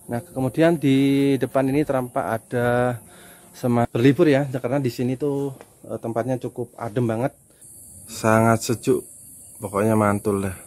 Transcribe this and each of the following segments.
Nah, kemudian di depan ini tampak ada berlibur ya, karena di sini tuh tempatnya cukup adem banget, sangat sejuk, pokoknya mantul lah.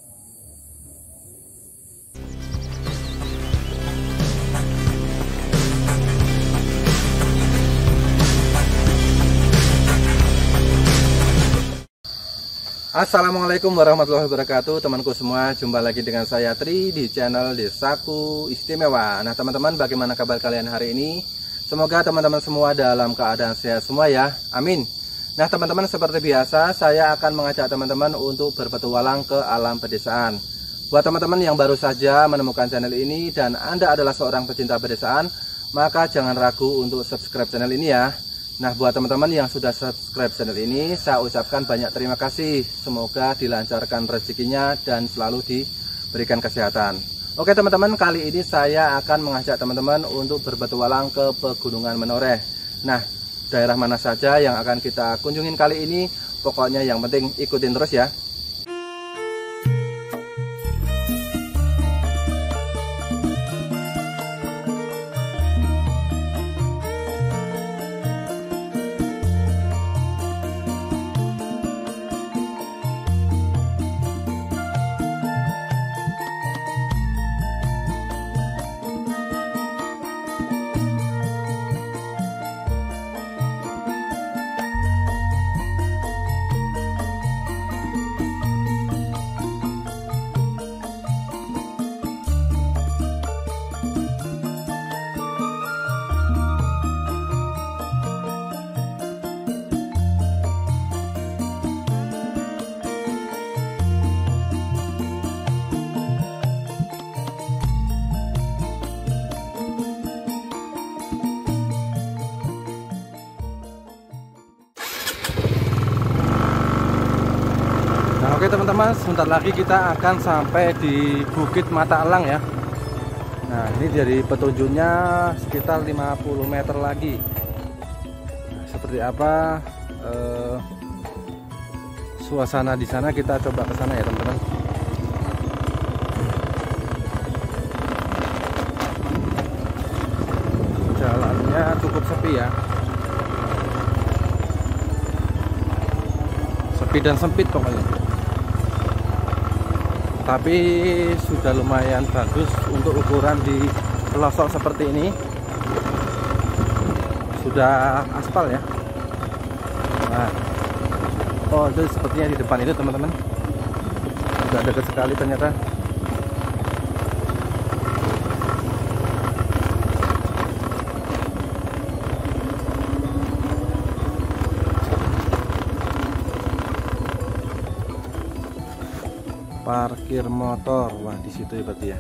Assalamualaikum warahmatullahi wabarakatuh, temanku semua. Jumpa lagi dengan saya Tri di channel Desaku Istimewa. Nah teman-teman, bagaimana kabar kalian hari ini? Semoga teman-teman semua dalam keadaan sehat semua ya, amin. Nah teman-teman, seperti biasa saya akan mengajak teman-teman untuk berpetualang ke alam pedesaan. Buat teman-teman yang baru saja menemukan channel ini dan Anda adalah seorang pecinta pedesaan, maka jangan ragu untuk subscribe channel ini ya. Nah, buat teman-teman yang sudah subscribe channel ini, saya ucapkan banyak terima kasih. Semoga dilancarkan rezekinya dan selalu diberikan kesehatan. Oke teman-teman, kali ini saya akan mengajak teman-teman untuk berpetualang ke Pegunungan Menoreh. Nah, daerah mana saja yang akan kita kunjungin kali ini? Pokoknya yang penting ikutin terus ya. Oke teman-teman, sebentar lagi kita akan sampai di Bukit Mata Elang ya. Nah ini dari petunjuknya sekitar 50 meter lagi. Nah, seperti apa suasana di sana, kita coba ke sana ya teman-teman. Jalannya cukup sepi ya, sepi dan sempit pokoknya. Tapi sudah lumayan bagus untuk ukuran di pelosok seperti ini. Sudah aspal ya. Nah, oh itu sepertinya di depan itu teman-teman. Sudah dekat sekali ternyata. Parkir motor, wah di situ ya berarti ya.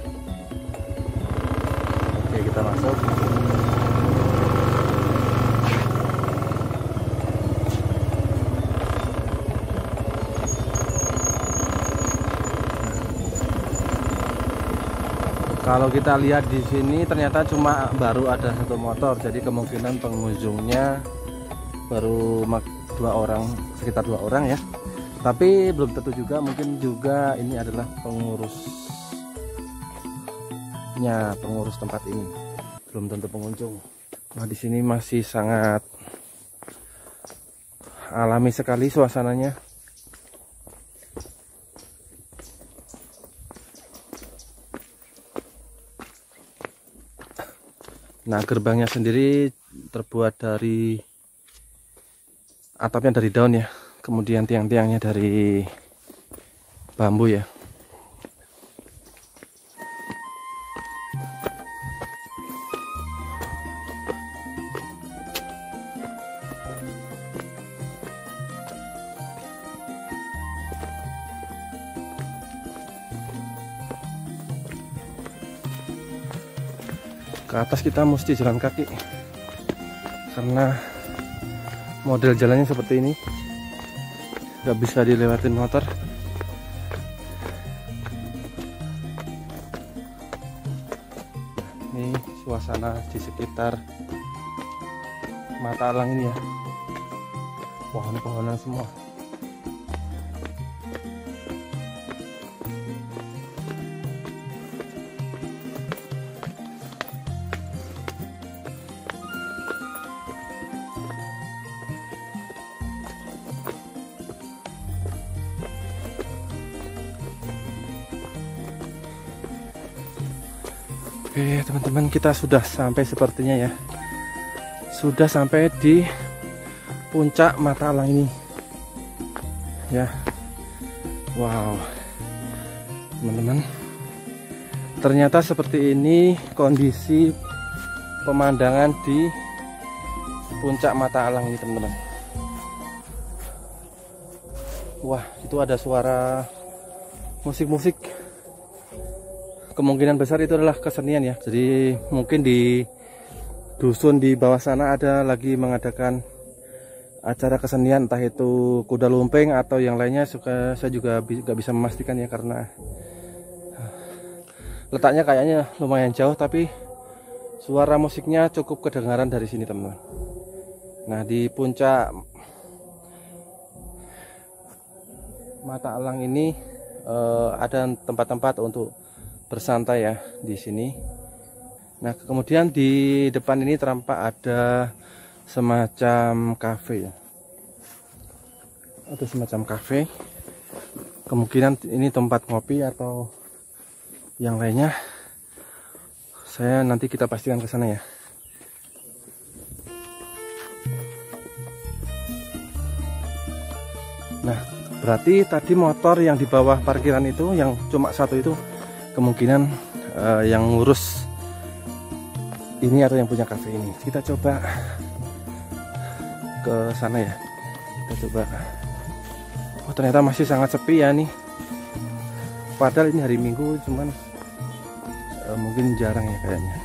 Oke, kita masuk. Kalau kita lihat di sini ternyata cuma baru ada satu motor, jadi kemungkinan pengunjungnya baru sekitar dua orang ya. Tapi belum tentu juga, mungkin juga ini adalah pengurus tempat ini, belum tentu pengunjung. Nah di sini masih sangat alami sekali suasananya. Nah gerbangnya sendiri terbuat dari atapnya dari daun ya. Kemudian tiang-tiangnya dari bambu ya. Ke atas kita mesti jalan kaki karena model jalannya seperti ini. Nggak bisa dilewatin motor. Ini suasana di sekitar Mata Elang ini ya, pohon-pohonan semua. Oke teman-teman, kita sudah sampai sepertinya ya. Sudah sampai di puncak mata alang ini ya. Wow teman-teman, ternyata seperti ini kondisi pemandangan di puncak mata alang ini teman-teman. Wah, itu ada suara musik-musik. Kemungkinan besar itu adalah kesenian ya. Jadi mungkin di dusun di bawah sana ada lagi mengadakan acara kesenian, entah itu kuda lumping atau yang lainnya. Saya juga nggak bisa memastikan ya, karena letaknya kayaknya lumayan jauh, tapi suara musiknya cukup kedengaran dari sini teman-teman. Nah, di puncak mata alang ini ada tempat-tempat untuk bersantai ya di sini. Nah, kemudian di depan ini tampak ada semacam kafe ya. Ada semacam kafe. Kemungkinan ini tempat ngopi atau yang lainnya. Nanti kita pastikan ke sana ya. Nah, berarti tadi motor yang di bawah parkiran itu, yang cuma satu itu, kemungkinan yang ngurus ini atau yang punya kafe ini. Kita coba ke sana ya. Kita coba. Oh, ternyata masih sangat sepi ya nih. Padahal ini hari Minggu, cuman mungkin jarang ya kayaknya.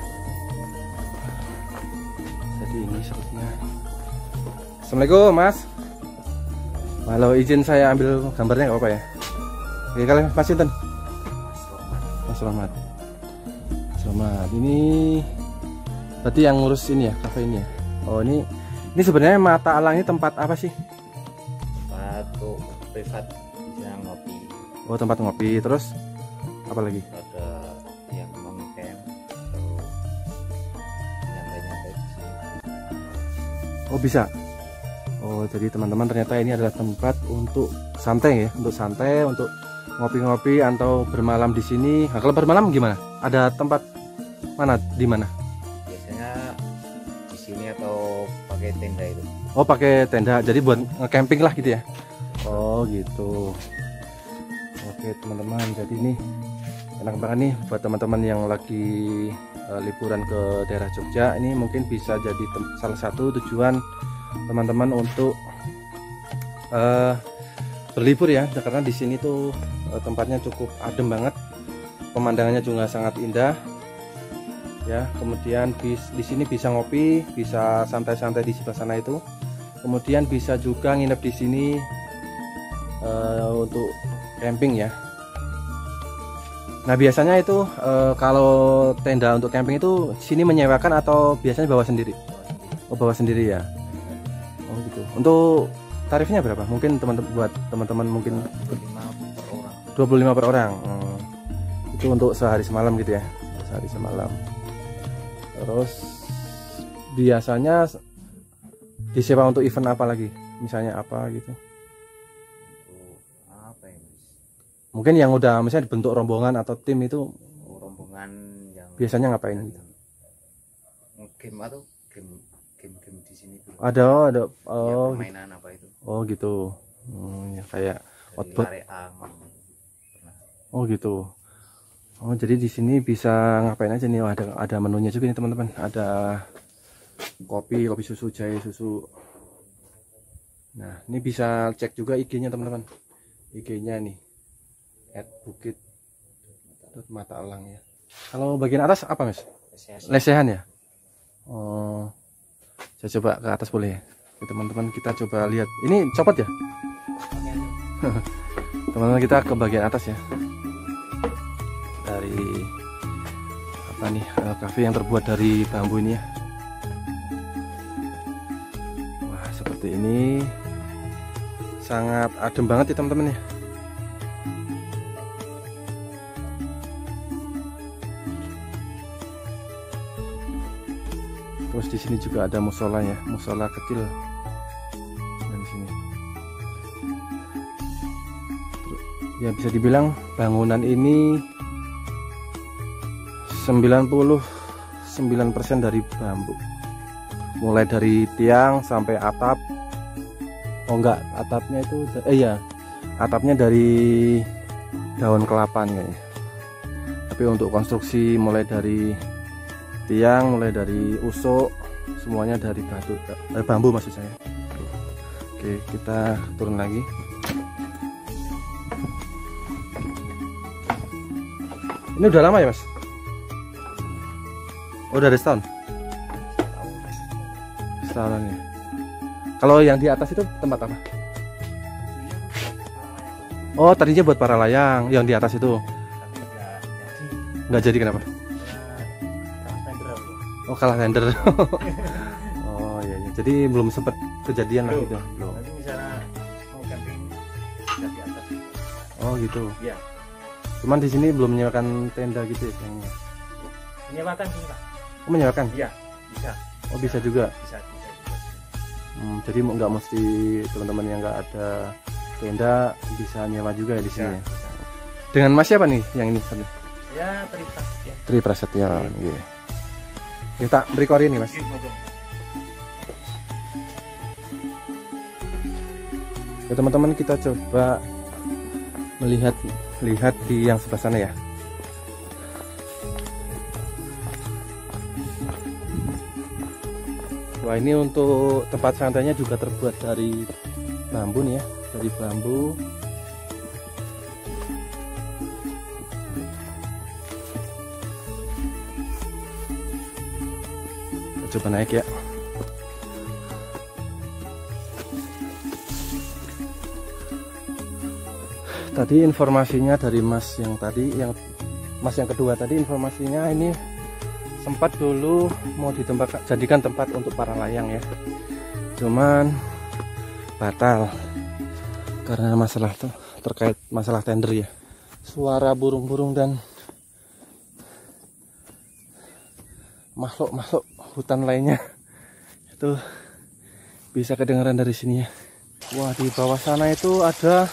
Jadi ini sepertinya. Assalamualaikum Mas. Kalau izin saya ambil gambarnya nggak apa-apa ya? Oke, kalian Mas Sinten? Selamat. Ini berarti yang ngurus ini ya, kafe ini ya. Oh, ini sebenarnya mata alang ini tempat apa sih? Tempat privat, bisa ngopi. Oh, tempat ngopi. Terus apa lagi? Ada yang mau ngecamp atau nyantai-nyantai di sini. Oh, bisa. Oh, jadi teman-teman, ternyata ini adalah tempat untuk santai ya, untuk ngopi-ngopi atau bermalam di sini. Nah, kalau bermalam gimana? Ada tempat mana, di mana? Biasanya di sini atau pakai tenda itu. Oh, pakai tenda. Jadi buat camping lah gitu ya. Oh, gitu. Oke, teman-teman. Jadi ini enak banget nih buat teman-teman yang lagi liburan ke daerah Jogja. Ini mungkin bisa jadi salah satu tujuan teman-teman untuk berlibur ya, karena di sini tuh tempatnya cukup adem banget, pemandangannya juga sangat indah ya. Kemudian di sini bisa ngopi, bisa santai-santai di sebelah sana itu. Kemudian bisa juga nginep di sini untuk camping ya. Nah, biasanya itu kalau tenda untuk camping itu sini menyewakan atau biasanya bawa sendiri? Oh, bawa sendiri ya. Oh, gitu. Untuk tarifnya berapa? Mungkin buat teman-teman mungkin 25 per orang. Itu untuk sehari semalam gitu ya. Sehari semalam. Terus biasanya disewa untuk event apa lagi? Misalnya apa gitu? Untuk apa ya, Mas? Mungkin yang udah misalnya dibentuk rombongan atau tim itu. Rombongan yang biasanya ngapain gitu? Game atau game di sini tuh. Ada Ya, permainan gitu. Apa itu? Oh, gitu. Ya, kayak outboard. Oh, gitu. Oh, jadi di sini bisa ngapain aja nih? Oh, ada menunya juga nih teman-teman. Ada kopi susu, jahe susu. Nah, ini bisa cek juga IG-nya teman-teman. IG-nya nih @bukit mata alang ya. Kalau bagian atas apa, Mas? Lesehan ya? Oh, saya coba ke atas boleh ya? Teman-teman, kita coba lihat. Ini copot ya? Teman-teman, kita ke bagian atas ya. Dari apa nih, kafe yang terbuat dari bambu ini ya. Wah, seperti ini. Sangat adem banget ya teman-teman ya. Terus di sini juga ada musola ya, musola kecil. Di sini. Ya, bisa dibilang bangunan ini 99% dari bambu, mulai dari tiang sampai atap. Oh enggak, atapnya itu atapnya dari daun kelapa kayaknya. Tapi untuk konstruksi mulai dari tiang, mulai dari usuk, semuanya dari bambu maksud saya. Oke, kita turun lagi. Ini udah lama ya, Mas? Udah ada setahun? Setahunan ya. Kalau yang di atas itu tempat apa? Oh, tadinya buat para layang. Yang di atas itu nggak jadi, kenapa? Oh, kalah tender. Oh iya, iya. Jadi belum sempat kejadian lah gitu. Belum. Nanti misalnya mau camping bisa di atas. Oh gitu. Iya. Cuman di sini belum menyewakan tenda gitu ya sayangnya. Menyewakan sih, Pak. Oh, menyewakan? Iya, bisa. Oh, bisa juga. Bisa juga. Jadi nggak mesti teman-teman yang nggak ada tenda bisa nyewa juga ya di sini. Ya. Dengan Mas siapa nih yang ini? Ya, Triprasetya. Triprasetya. Iya. Kita beri korin nih, Mas. Ya, teman-teman, kita coba melihat di yang sebelah sana ya. Wah, ini untuk tempat santainya juga terbuat dari bambu nih ya, dari bambu. Kita coba naik ya. Tadi informasinya dari Mas yang tadi, Mas yang kedua tadi, informasinya ini sempat dulu mau jadikan tempat untuk para layang ya, cuman batal karena masalah terkait masalah tender ya. Suara burung-burung dan makhluk-makhluk hutan lainnya itu bisa kedengaran dari sini ya. Wah, di bawah sana itu ada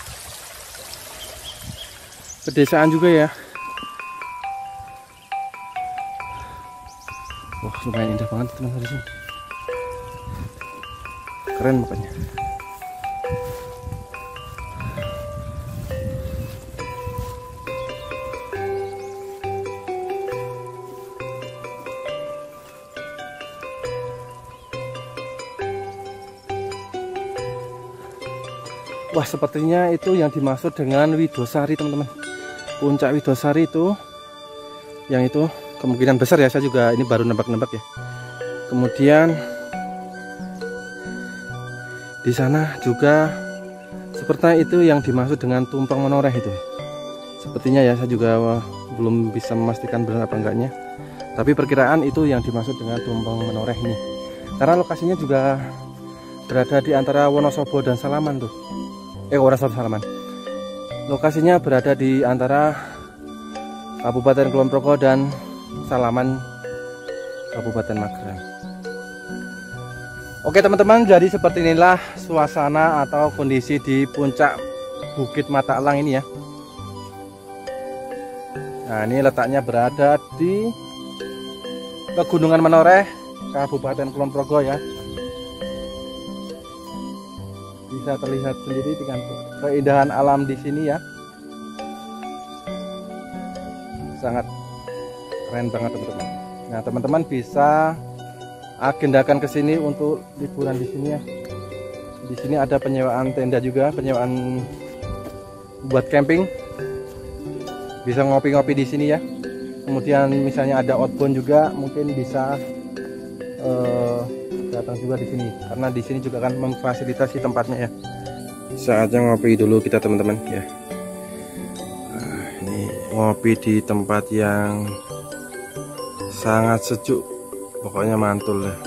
pedesaan juga ya. Wah, lumayan indah banget teman-teman di sini. Keren pokoknya. Wah, sepertinya itu yang dimaksud dengan Widosari, teman-teman. Puncak Widosari itu, yang itu kemungkinan besar ya, saya juga ini baru nebak-nebak ya. Kemudian di sana juga seperti itu yang dimaksud dengan tumpeng menoreh itu. Sepertinya ya, saya juga belum bisa memastikan benar apa enggaknya. Tapi perkiraan itu yang dimaksud dengan tumpeng menoreh ini. Karena lokasinya juga berada di antara Wonosobo dan Salaman tuh. Wonosobo Salaman. Lokasinya berada di antara Kabupaten Kulon Progo dan Salaman, Kabupaten Magelang. Oke teman-teman, jadi seperti inilah suasana atau kondisi di puncak Bukit Mata Elang ini ya. Nah, ini letaknya berada di Pegunungan Menoreh, Kabupaten Kulon Progo ya. Bisa terlihat sendiri dengan keindahan alam di sini ya. Sangat keren banget teman-teman. Nah, teman-teman bisa agendakan ke sini untuk liburan di sini ya. Di sini ada penyewaan tenda juga, penyewaan buat camping. Bisa ngopi-ngopi di sini ya. Kemudian misalnya ada outbound juga, mungkin bisa datang juga di sini, karena di sini juga akan memfasilitasi tempatnya ya. Saatnya ngopi dulu kita teman-teman ya. Nah, ini ngopi di tempat yang sangat sejuk, pokoknya mantul ya.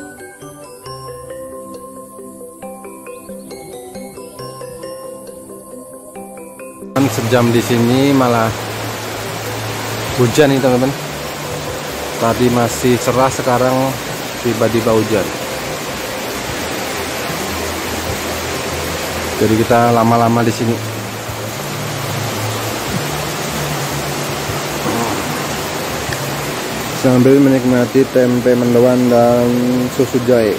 Sejam di sini malah hujan nih teman-teman. Tadi masih cerah, sekarang tiba-tiba hujan. Jadi kita lama-lama di sini. sambil menikmati tempe mendoan dan susu jahe.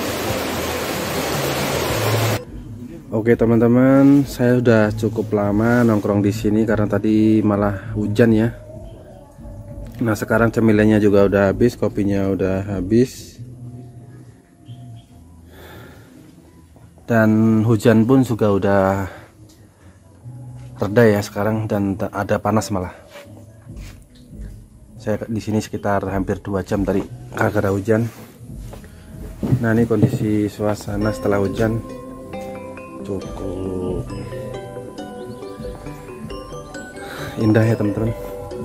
Oke teman-teman, saya sudah cukup lama nongkrong di sini karena tadi malah hujan ya. Nah sekarang cemilannya juga udah habis, kopinya udah habis, dan hujan pun juga udah reda ya sekarang, dan ada panas malah. Saya di sini sekitar hampir 2 jam tadi karena hujan. Nah ini kondisi suasana setelah hujan cukup indah ya teman-teman.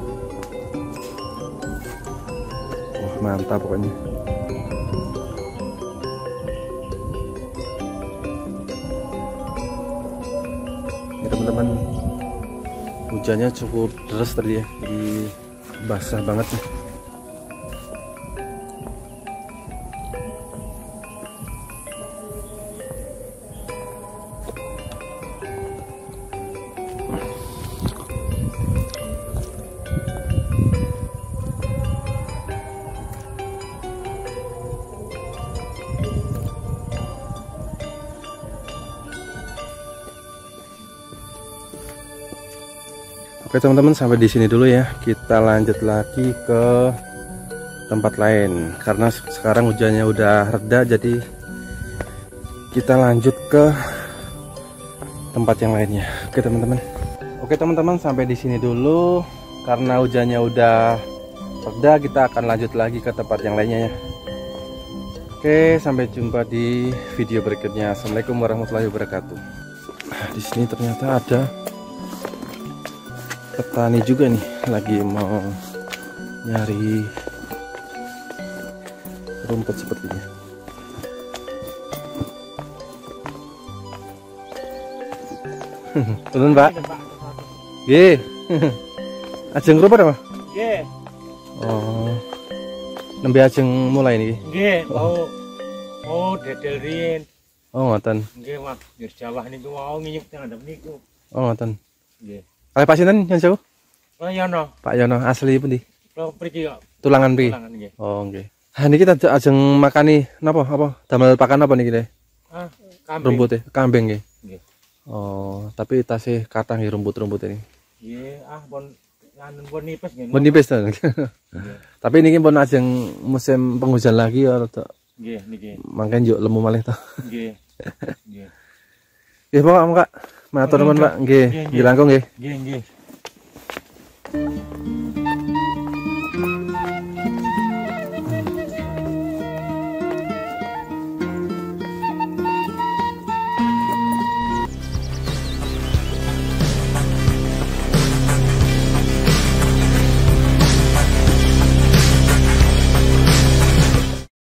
Wah mantap pokoknya. Ya teman-teman, hujannya cukup deras tadi ya, jadi basah banget nih. Oke teman-teman, sampai di sini dulu ya. Kita lanjut lagi ke tempat lain karena sekarang hujannya udah reda, jadi kita lanjut ke tempat yang lainnya. Oke teman-teman. Oke teman-teman, sampai di sini dulu karena hujannya udah reda. Kita akan lanjut lagi ke tempat yang lainnya ya. Oke, sampai jumpa di video berikutnya. Assalamualaikum warahmatullahi wabarakatuh. Nah, di sini ternyata ada petani juga nih, lagi mau nyari rumput sepertinya. Turun Pak. Nggih. Ajeng rumput apa? Nggih. Oh. Nembe ajeng mulai niki. Nggih, mau dedel riyin. Oh ngoten. Nggih, Mas. Di Jawa niku mau nginyuk teng ndem niku. Oh ngoten. Nggih. Kalih Pak sinten yang jauh? Oh Yono. Pak Yono, asli pundi? Kalau pergi kok. Tulangan mriki. Tulangan nggih. Oh nggih. Ha niki kita ajeng makani napa damel pakan apa niki le? Ah, kambing. Rumput kambing nggih. Nggih. Oh, tapi tasih kathah nggih rumput-rumput ini. Nggih, pun nganu pun nipis nggih. Pun nipis to. Tapi niki pun ajeng musim penghujan lagi ya rada. Nggih, niki. Mangken yo lemu malih to. Nggih. Nggih. Nggih, Pak, Matur nuwun, Pak. Nggih, nggih langkung nggih. Nggih, nggih.